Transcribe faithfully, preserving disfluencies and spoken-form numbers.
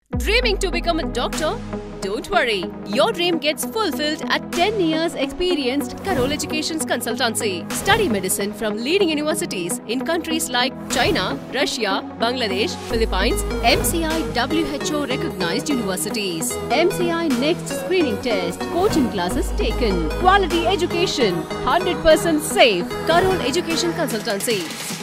Dreaming to become a doctor? Don't worry. Your dream gets fulfilled at ten years experienced Karol Education's consultancy. Study medicine from leading universities in countries like China, Russia, Bangladesh, Philippines, M C I W H O recognized universities. M C I Next screening test, coaching classes taken. Quality education, one hundred percent safe. Karol Education Consultancy.